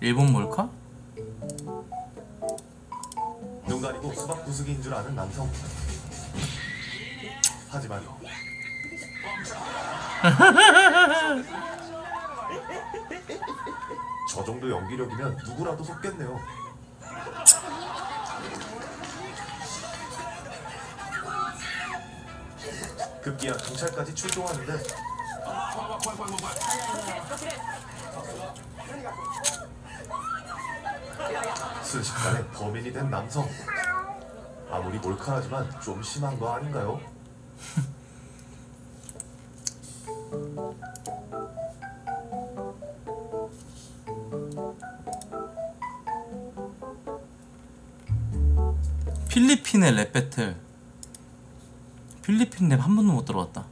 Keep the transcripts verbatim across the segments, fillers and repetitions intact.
일본 몰카? 눈 가리고 수박 부수기인 줄 아는 남성. 하지만 저 정도 연기력이면 누구라도 속겠네요. 급기야 경찰까지 출동하는데 순식간에 범인이 된 남성. 아무리 몰카하지만 좀 심한 거 아닌가요? 필리핀의 랩 배틀. 필리핀 랩 한 번도 못 들어봤다.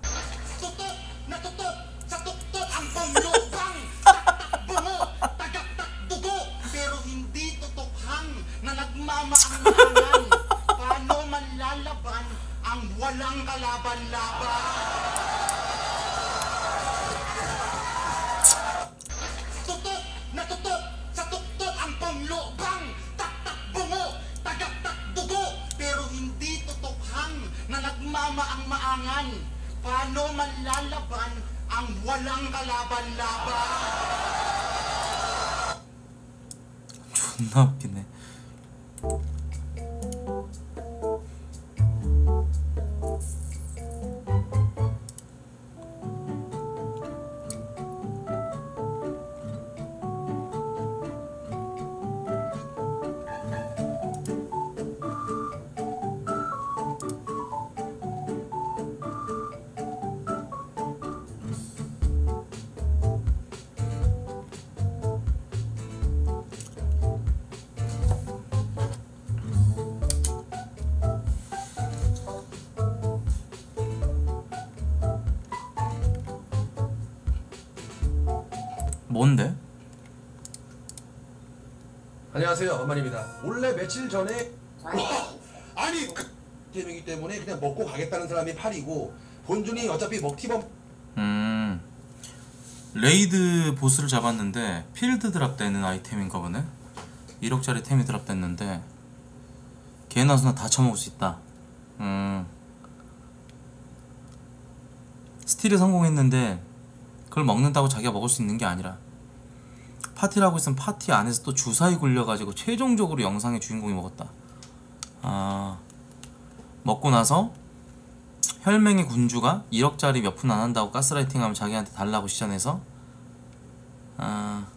Paano manlalaban ang walang kalaban-laban? 존나 웃기네. 뭔데? 안녕하세요, 엄마입니다. 원래 며칠 전에 아니 그 재미기 때문에 그냥 먹고 가겠다는 사람이 팔이고 본준이 어차피 먹튀범. 음 레이드 보스를 잡았는데 필드 드랍되는 아이템인가 보네. 일억짜리 템이 드랍됐는데 개나 소나 다 처먹을 수 있다. 음 스틸에 성공했는데 그걸 먹는다고 자기가 먹을 수 있는 게 아니라 파티를 하고 있으면 파티 안에서 또 주사위 굴려가지고 최종적으로 영상의 주인공이 먹었다. 아 먹고 나서 혈맹의 군주가 일억짜리 몇 푼 안 한다고 가스라이팅하면 자기한테 달라고 시전해서 아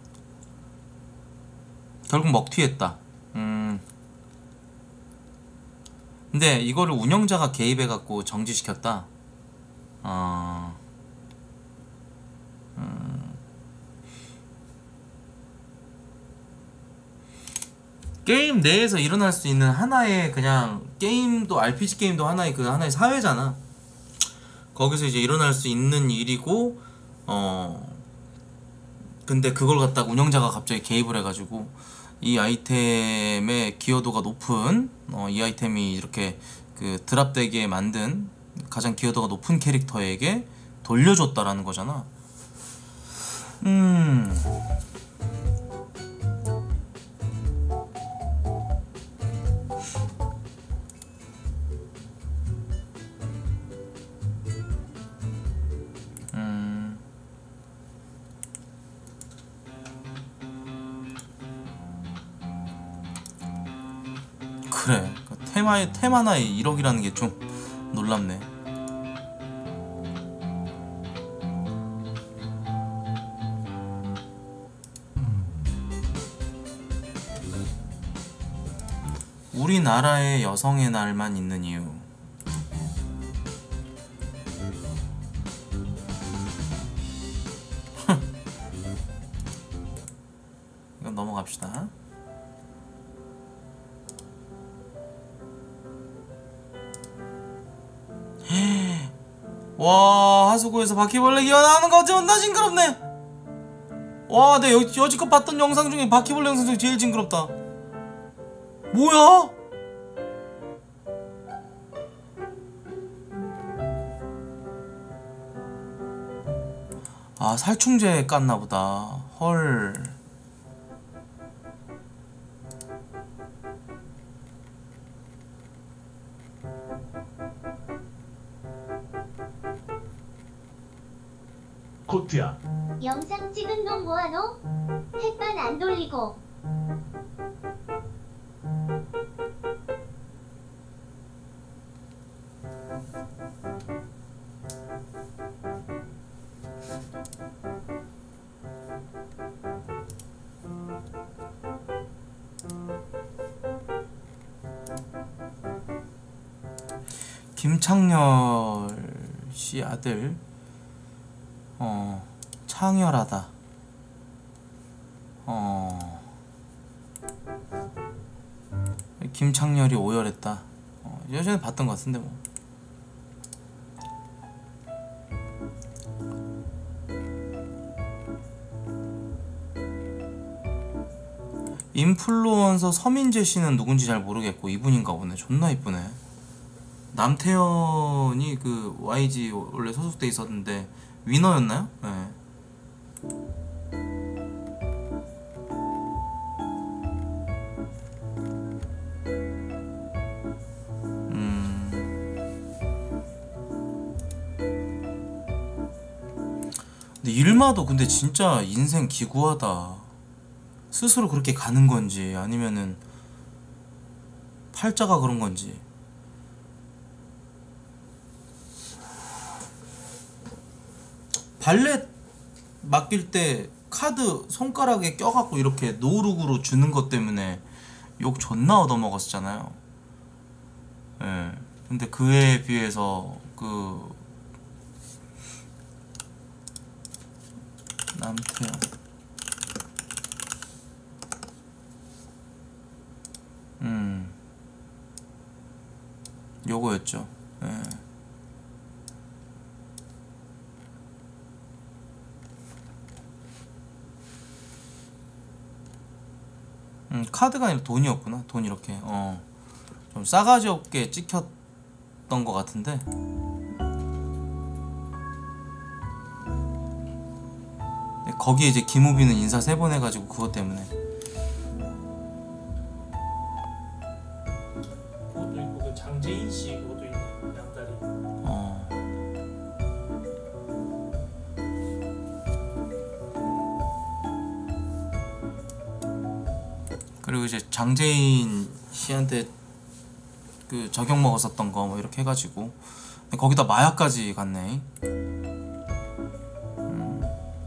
결국 먹튀했다. 음 근데 이거를 운영자가 개입해갖고 정지시켰다. 어... 음... 게임 내에서 일어날 수 있는 하나의 그냥 게임도 알피지 게임도 하나의 그 하나의 사회잖아. 거기서 이제 일어날 수 있는 일이고 어 근데 그걸 갖다가 운영자가 갑자기 개입을 해가지고 이 아이템의 기여도가 높은 어, 이 아이템이 이렇게 그 드랍되게 만든 가장 기여도가 높은 캐릭터에게 돌려줬다라는 거잖아. 음. 음. 그래. 그 테마에 테마나에 일억이라는 게 좀 놀랍네. 우리나라에 여성의 날만 있는 이유. 이건 넘어갑시다. 와, 하수구에서 바퀴벌레 기어나오는 거 존나 징그럽네. 와, 내 여, 여지껏 봤던 영상 중에 바퀴벌레 영상 중에 제일 징그럽다. 뭐야? 아, 살충제 깠나보다. 헐. 코트야. 영상 찍은 놈 뭐하노? 햇반 안 돌리고. 김창렬 씨 아들 어 창열하다. 어 김창렬이 오열했다. 어, 예전에 봤던 것 같은데 뭐. 인플루언서 서민재 씨는 누군지 잘 모르겠고 이분인가 보네. 존나 이쁘네. 남태현이 그 와이지 원래 소속돼 있었는데 위너였나요? 네. 음. 근데 일마도 근데 진짜 인생 기구하다. 스스로 그렇게 가는 건지 아니면은 팔자가 그런 건지. 발렛 맡길 때 카드 손가락에 껴갖고 이렇게 노룩으로 주는 것 때문에 욕 존나 얻어먹었었잖아요. 예. 근데 그에 비해서 그 남태현 음 요거였죠. 예. 음, 카드가 아니라 돈이었구나. 돈 이렇게 어 좀 싸가지 없게 찍혔던 것 같은데. 거기에 이제 김우빈은 인사 세 번 해가지고 그것 때문에. 그것도 있고 그 장재인 씨 그것도 있네. 양다리. 어. 그리고 이제 장재인 씨한테 그 저격 먹었었던 거 뭐 이렇게 해가지고 거기다 마약까지 갔네. 음.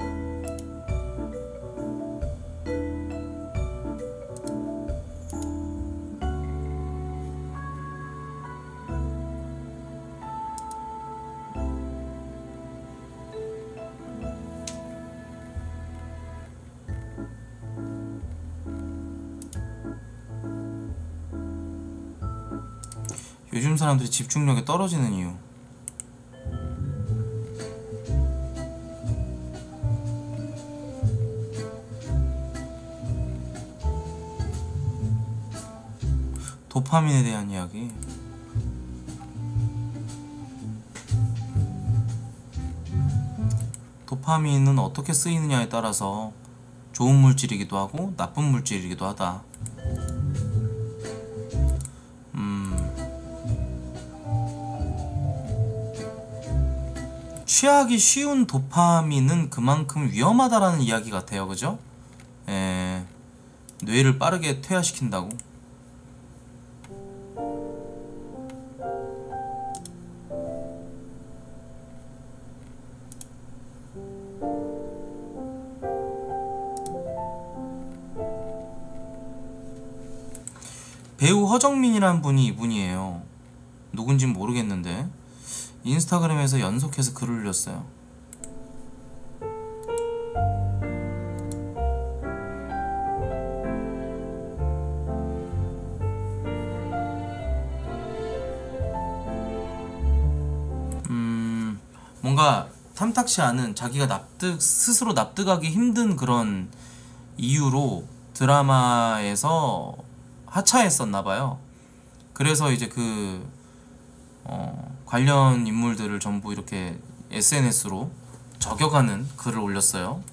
요즘 사람들이 집중력이 떨어지는 이유. 도파민에 대한 이야기. 도파민은 어떻게 쓰이느냐에 따라서 좋은 물질이기도 하고 나쁜 물질이기도 하다. 취하기 쉬운 도파민은 그만큼 위험하다라는 이야기 같아요. 그죠? 에, 뇌를 빠르게 퇴화시킨다고. 배우 허정민이란 분이 이분이에요. 누군진 모르겠는데 인스타그램에서 연속해서 글을 올렸어요. 음, 뭔가 탐탁치 않은, 자기가 납득 스스로 납득하기 힘든 그런 이유로 드라마에서 하차했었나봐요. 그래서 이제 그 어, 관련 인물들을 전부 이렇게 에스엔에스로 저격하는 글을 올렸어요.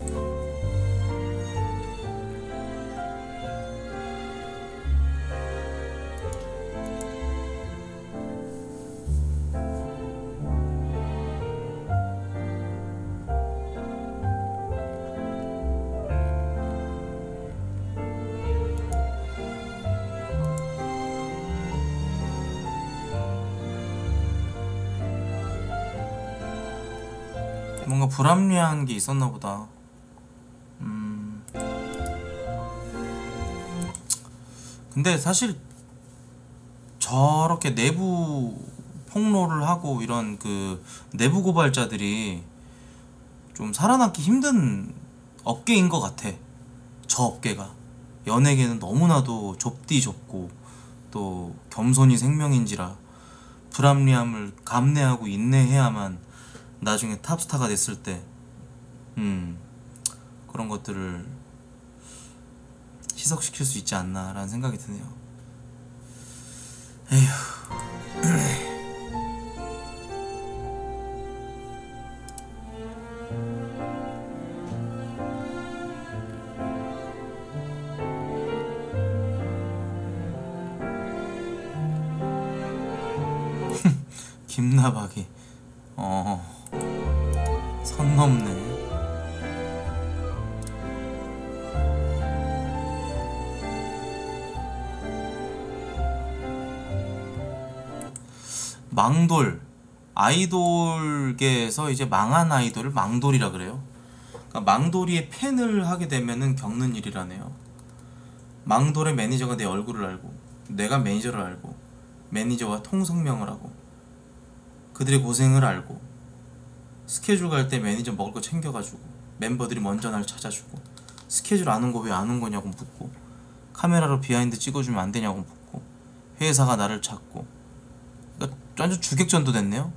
뭔가 불합리한 게 있었나 보다. 음. 근데 사실 저렇게 내부 폭로를 하고 이런 그 내부 고발자들이 좀 살아남기 힘든 업계인 것 같아. 저 업계가 연예계는 너무나도 좁디 좁고 또 겸손이 생명인지라 불합리함을 감내하고 인내해야만 나중에 탑스타가 됐을 때 음, 그런 것들을 희석시킬 수 있지 않나 라는 생각이 드네요. 에휴. 김나박이 어... 선 넘네. 망돌 아이돌계에서 이제 망한 아이돌을 망돌이라 그래요. 그러니까 망돌이의 팬을 하게 되면은 겪는 일이라네요. 망돌의 매니저가 내 얼굴을 알고 내가 매니저를 알고 매니저와 통성명을 하고 그들의 고생을 알고 스케줄 갈 때 매니저 먹을 거 챙겨가지고 멤버들이 먼저 날 찾아주고 스케줄 안 온 거 왜 안 온 거냐고 묻고 카메라로 비하인드 찍어주면 안 되냐고 묻고 회사가 나를 찾고 그러니까 완전 주객전도 됐네요.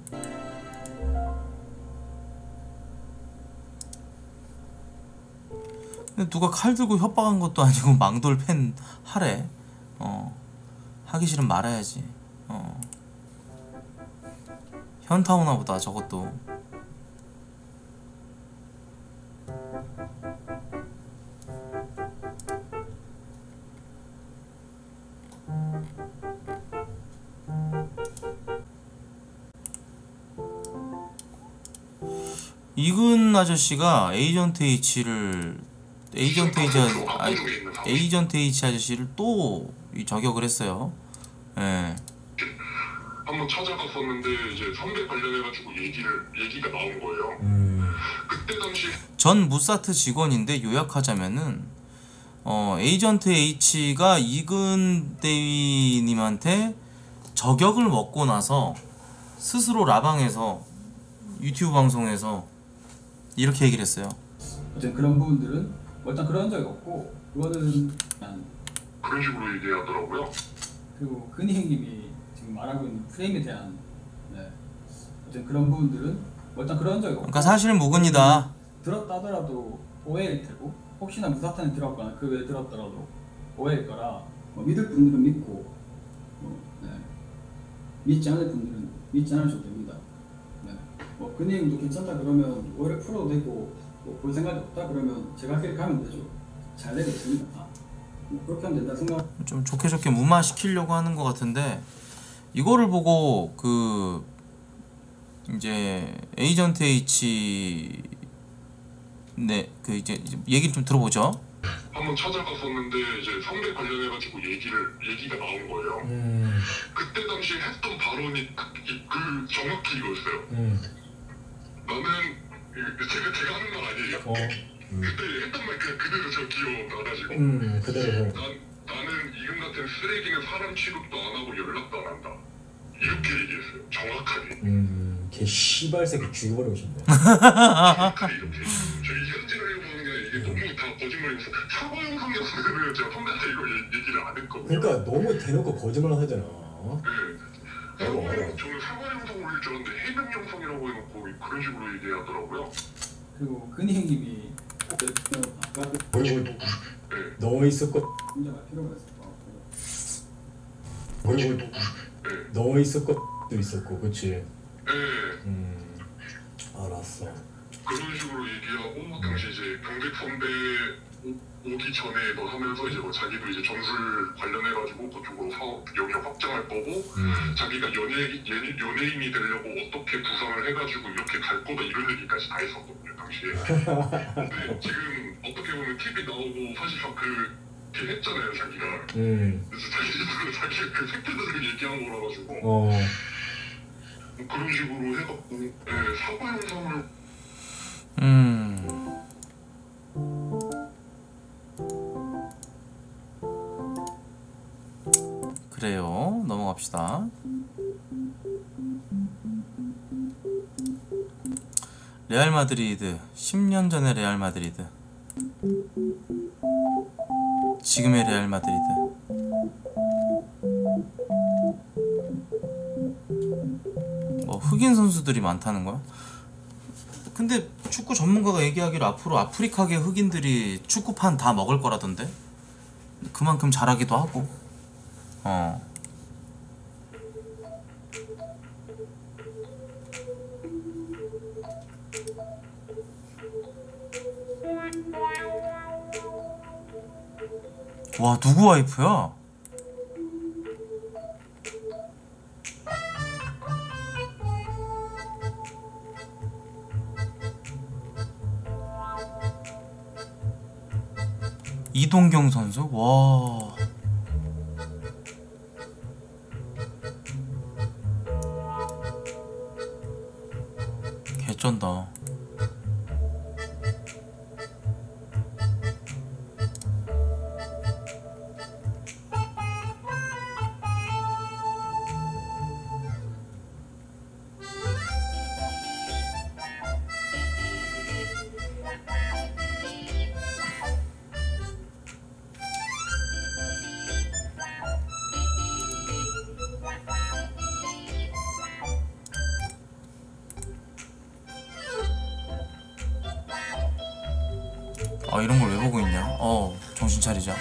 근데 누가 칼 들고 협박한 것도 아니고 망돌 팬 하래. 어 하기 싫으면 말아야지. 어 현타 오나 보다 저것도. 이근 아저씨가 에이전트 H를 에이전트 H 아, 에이전트 H 아저씨를 또 이 저격을 했어요. 예. 한번 찾아갔었는데 이제 선배 관련해가지고 얘기를 얘기가 나온 거예요. 음. 그때 당시 전 무사트 직원인데 요약하자면은 어 에이전트 H가 이근 대위님한테 저격을 먹고 나서 스스로 라방에서 유튜브 방송에서 이렇게 얘기를 했어요. 어쨌든 그런 부분들은 일단 그런 적이 없고 그거는 그냥 그런 식으로 얘기하더라고요. 그리고 근희 형님이 지금 말하고 있는 프레임에 대한 네. 어쨌든 그런 부분들은 일단 그런 적이 없고 그러니까 사실은 무근이다. 들었다 하더라도 오해일 테고 혹시나 무사탄에 들었거나 그 외에 들었더라도 오해일 거라 뭐 믿을 분들은 믿고 뭐, 네. 믿지 않을 분들은 믿지 않으셔도 됩니다. 네. 뭐 근희 형도 괜찮다 그러면 오해를 풀어도 되고 뭐 볼 생각이 없다 그러면 제가 길 가면 되죠. 잘 되겠습니다. 아, 뭐 그렇게 하면 된다 생각. 좀 좋게 좋게 무마시키려고 하는 것 같은데 이거를 보고 그 이제 에이전트 H 네 그 이제 얘기를 좀 들어보죠. 한번 찾아갔었는데 이제 선배 관련해가지고 얘기를 얘기가 나온 거예요. 음. 그때 당시 했던 발언이 그, 그 정확히 이거였어요. 음. 나는 제가 제가 하는 말 아니에요. 어. 음. 그때 했던 말 그냥 그대로 저 기억나가지고. 음. 그대로. 난 나는 이금 같은 쓰레기는 사람 취급도 안 하고 연락도 안 한다. 이렇게 얘기했어요. 정확하게. 음. 개 씨발 새끼 죽여버리고 싶네. 정확하게 이렇게. 저희 현재를 보는 게 이게 너무 다 거짓말이면서 사과 영상이었으면 제가 선배한테 이거 얘- 얘기를 안 했거든요. 그러니까 너무 대놓고 거짓말 하잖아. 네. 알아, 알아. 저는 사과 영상 올릴 줄 알았는데 해명 영상이라고 해놓고 그런 식으로 얘기하더라고요. 그리고 근희 형님이 아까 그 그리고 네. 너 있었고 인정할 필요가 있을 것 같고 그리고 네. 너 있었고 도 있었고 그치? 네. 음. 알았어. 그런 식으로 얘기하고 당시 이제 강백 선배 오- 오기 전에 뭐 하면서 이제 뭐 자기도 이제 전술 관련해가지고 그쪽으로 사업 영역 확장할 거고 음. 자기가 연예, 연, 연예인이 되려고 어떻게 부상을 해가지고 이렇게 갈 거다 이런 얘기까지 다 했었거든요 당시에. 근데 지금 어떻게 보면 티비 나오고 사실상 그 이렇게 했잖아요 자기가. 음. 그래서 자기 스스로 자기가 그 팩트들을 얘기한 거라 가지고 어. 뭐 그런 식으로 해갖고 네, 사과 영상을 넘어갑시다. 레알 마드리드 십 년 전의 레알 마드리드, 지금의 레알 마드리드. 뭐 흑인 선수들이 많다는 거야? 근데 축구 전문가가 얘기하기로 앞으로 아프리카계 흑인들이 축구판 다 먹을 거라던데? 그만큼 잘하기도 하고. 어. 와, 누구 와이프야? 이동경 선수? 와. 개쩐다. 아, 이런 걸 왜 보고 있냐? 어, 정신 차리자.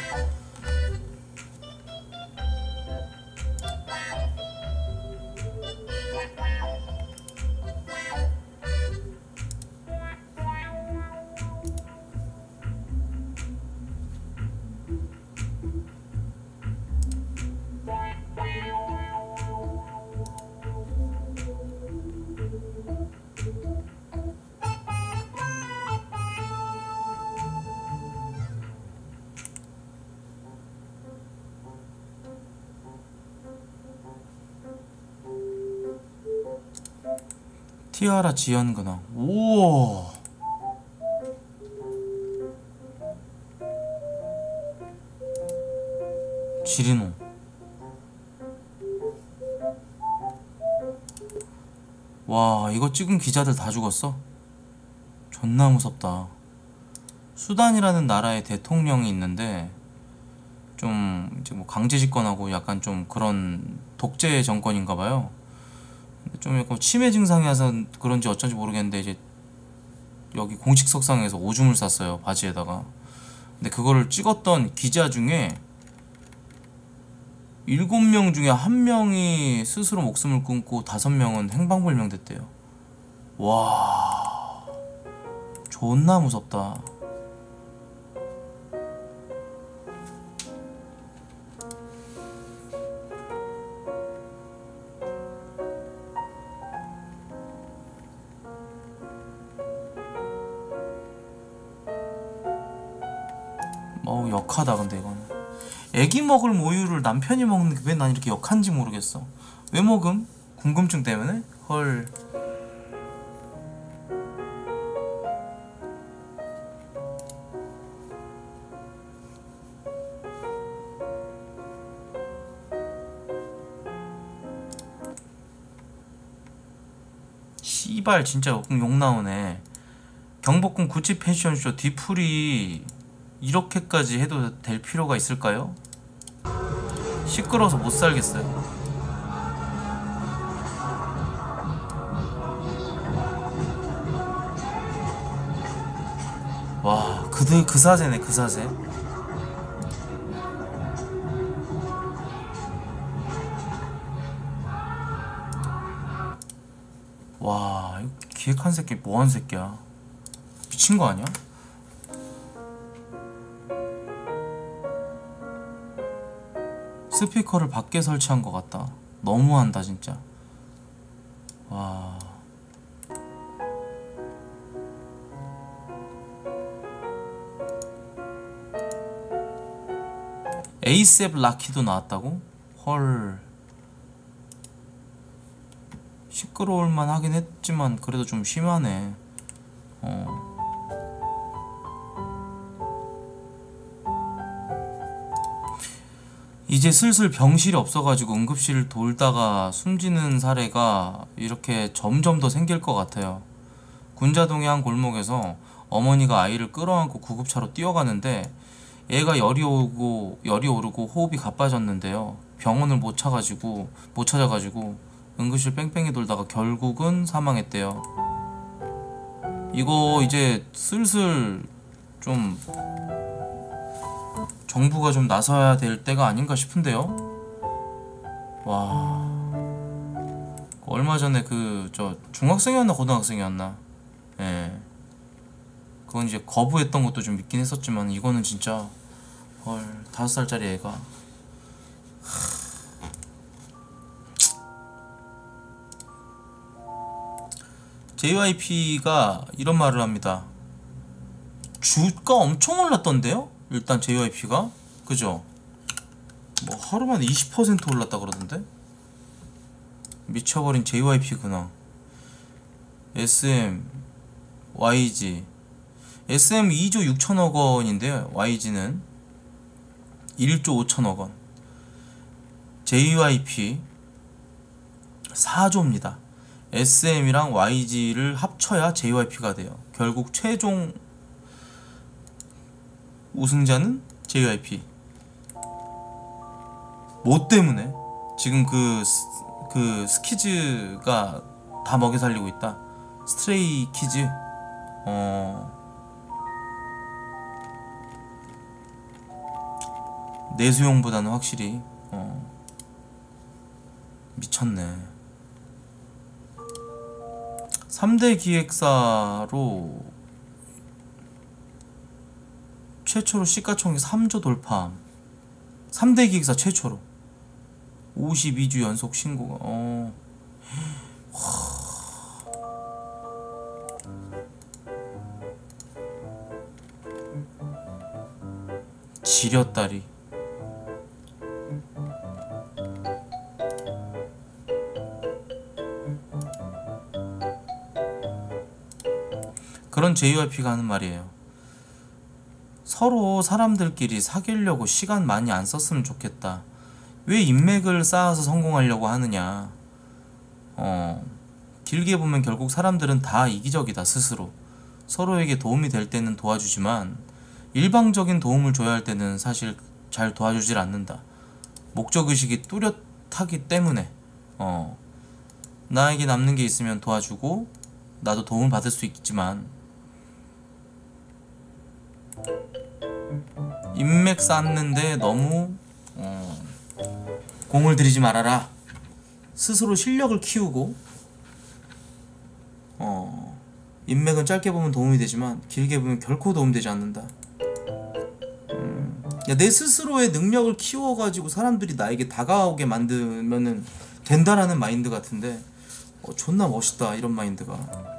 티아라 지연 근황. 우와. 지리노. 와, 이거 찍은 기자들 다 죽었어? 존나 무섭다. 수단이라는 나라의 대통령이 있는데 좀 이제 뭐 강제 집권하고 약간 좀 그런 독재 정권인가봐요. 좀 약간 치매 증상이 와서 그런지 어쩐지 모르겠는데 이제 여기 공식 석상에서 오줌을 쌌어요, 바지에다가. 근데 그거를 찍었던 기자 중에 일곱 명 중에 한 명이 스스로 목숨을 끊고 다섯 명은 행방불명됐대요. 와, 존나 무섭다. 어우, 역하다. 근데 이거는 애기 먹을 모유를 남편이 먹는 게 왜 난 이렇게 역한지 모르겠어. 왜 먹음? 궁금증 때문에? 헐. 씨발 진짜 욕, 욕 나오네. 경복궁 구찌 패션쇼 뒤풀이 이렇게까지 해도 될 필요가 있을까요? 시끄러워서 못 살겠어요. 와, 그들 그 사세네, 그 사세. 와, 이거 기획한 새끼 뭐한 새끼야? 미친 거 아니야? 스피커를 밖에 설치한 것 같다. 너무한다 진짜. 와. 에이셉 라키도 나왔다고? 헐. 시끄러울만 하긴 했지만 그래도 좀 심하네. 어. 이제 슬슬 병실이 없어가지고 응급실을 돌다가 숨지는 사례가 이렇게 점점 더 생길 것 같아요. 군자동의 한 골목에서 어머니가 아이를 끌어안고 구급차로 뛰어가는데 애가 열이 오고 열이 오르고 호흡이 가빠졌는데요. 병원을 못 찾아가지고 못 찾아가지고 응급실 뺑뺑이 돌다가 결국은 사망했대요. 이거 이제 슬슬 좀 정부가 좀 나서야 될 때가 아닌가 싶은데요. 와, 얼마 전에 그 저 중학생이었나 고등학생이었나, 예, 그건 이제 거부했던 것도 좀 있긴 했었지만 이거는 진짜 헐, 다섯 살짜리 애가 제이와이피가 이런 말을 합니다. 주가 엄청 올랐던데요? 일단 제이와이피가 그죠? 뭐 하루만에 이십 퍼센트 올랐다 그러던데? 미쳐버린 제이와이피 근황. 에스엠, 와이지. 에스엠 이조 육천억 원인데요. 와이지는 일조 오천억 원. 제이와이피 사조입니다. 에스엠이랑 와이지를 합쳐야 제이와이피가 돼요. 결국 최종 우승자는 제이와이피. 뭐 때문에? 지금 그, 스, 그 스키즈가 다 먹여 살리고 있다. 스트레이 키즈. 어. 내수용보다는 확실히 어. 미쳤네. 삼 대 기획사로 최초로 시가총액 삼조 돌파. 삼 대 기획사 최초로 오십이 주 연속 신고가 어. 지렸다리. 그런 제이와이피가 하는 말이에요. 서로 사람들끼리 사귀려고 시간 많이 안 썼으면 좋겠다. 왜 인맥을 쌓아서 성공하려고 하느냐. 어, 길게 보면 결국 사람들은 다 이기적이다. 스스로 서로에게 도움이 될 때는 도와주지만 일방적인 도움을 줘야 할 때는 사실 잘 도와주질 않는다. 목적의식이 뚜렷하기 때문에 어, 나에게 남는 게 있으면 도와주고 나도 도움을 받을 수 있지만 인맥 쌓는데 너무 어, 공을 들이지 말아라. 스스로 실력을 키우고 어, 인맥은 짧게 보면 도움이 되지만 길게 보면 결코 도움되지 않는다. 음, 야, 내 스스로의 능력을 키워가지고 사람들이 나에게 다가오게 만들면은 된다라는 마인드 같은데 어, 존나 멋있다 이런 마인드가.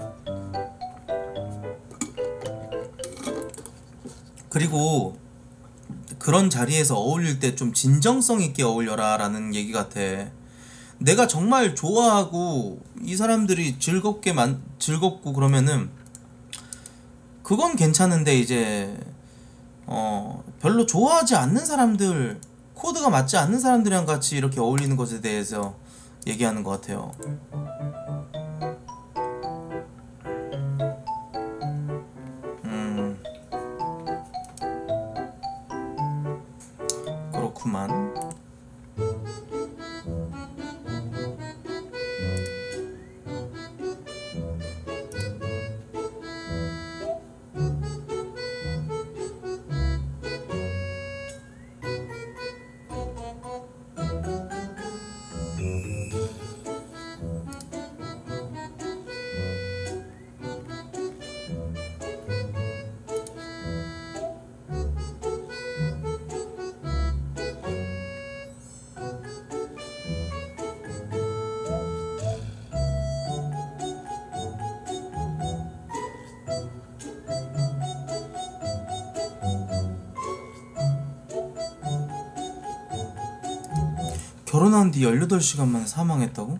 그리고 그런 자리에서 어울릴 때 좀 진정성 있게 어울려라 라는 얘기 같아. 내가 정말 좋아하고 이 사람들이 즐겁게 만 즐겁고 그러면은 그건 괜찮은데 이제 어 별로 좋아하지 않는 사람들, 코드가 맞지 않는 사람들이랑 같이 이렇게 어울리는 것에 대해서 얘기하는 것 같아요. 음 그렇구만. 결혼한 뒤 열여덟 시간 만에 사망했다고?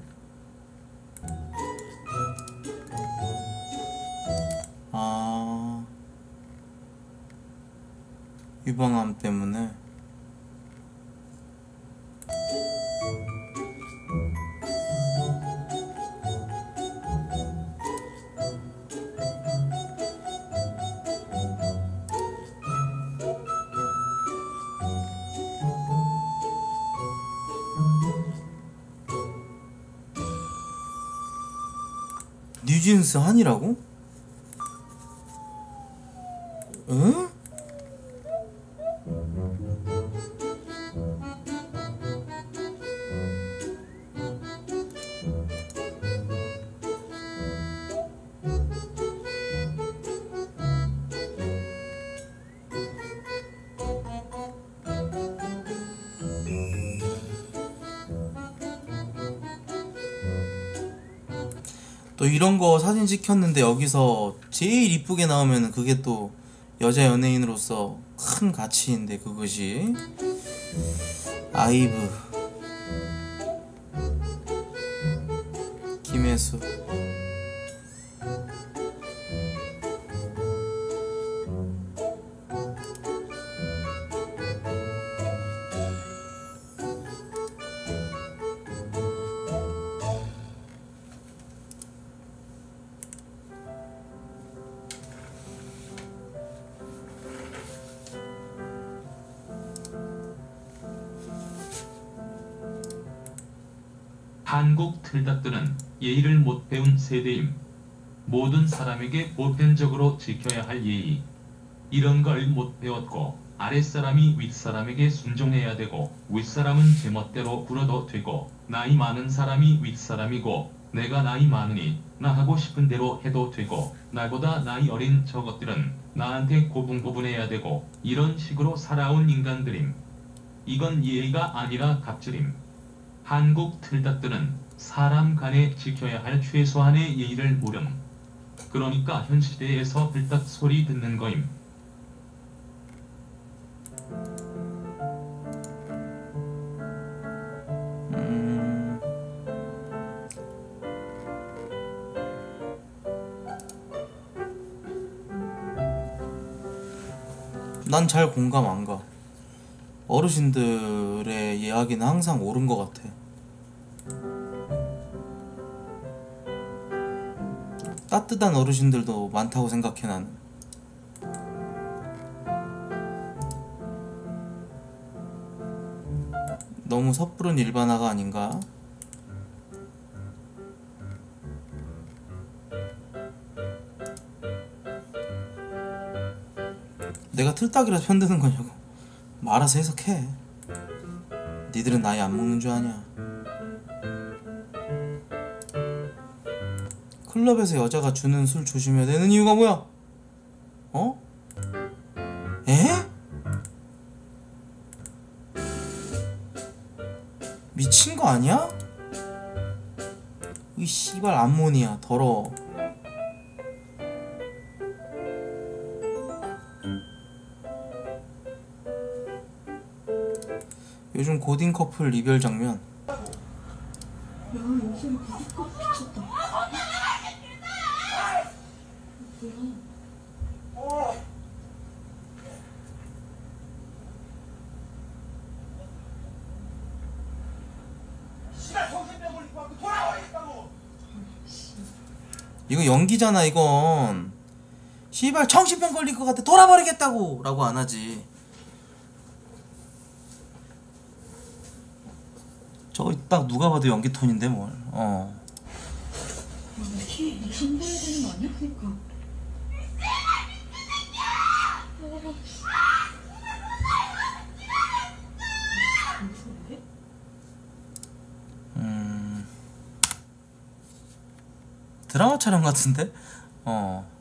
아, 유방암 때문에. 뉴진스 한이라고? 응? 또 이런 거 사진 찍혔는데 여기서 제일 이쁘게 나오면 그게 또 여자 연예인으로서 큰 가치인데 그것이 아이브 김혜수 한국 틀닥들은 예의를 못 배운 세대임. 모든 사람에게 보편적으로 지켜야 할 예의. 이런 걸 못 배웠고 아랫사람이 윗사람에게 순종해야 되고 윗사람은 제멋대로 굴어도 되고 나이 많은 사람이 윗사람이고 내가 나이 많으니 나 하고 싶은 대로 해도 되고 나보다 나이 어린 저것들은 나한테 고분고분해야 되고 이런 식으로 살아온 인간들임. 이건 예의가 아니라 갑질임. 한국 틀닥들은 사람 간에 지켜야 할 최소한의 예의를 모름. 그러니까 현 시대에서 틀딱 소리 듣는 거임. 음... 난 잘 공감 안 가. 어르신들의 이야기는 항상 옳은 것 같아. 따뜻한 어르신들도 많다고 생각해 나는. 너무 섣부른 일반화가 아닌가? 내가 틀딱이라서 편드는 거냐고. 알아서 해석해. 니들은 나이 안 먹는 줄 아냐. 클럽에서 여자가 주는 술 조심해야 되는 이유가 뭐야? 어? 에? 미친 거 아니야? 이 씨발 암모니아 더러워. 요즘 고딩 커플 이별 장면. 야, 요즘 무조건 미쳤다. 뭐야? 이거 연기잖아 이건. 씨발 정신병 걸릴 것 같아 돌아버리겠다고 라고 안 하지. 저거 딱 누가 봐도 연기 톤인데 뭘. 어. 키 신고해야 되는 거 아니야? 그니까. 음. 드라마 촬영 같은데? 어.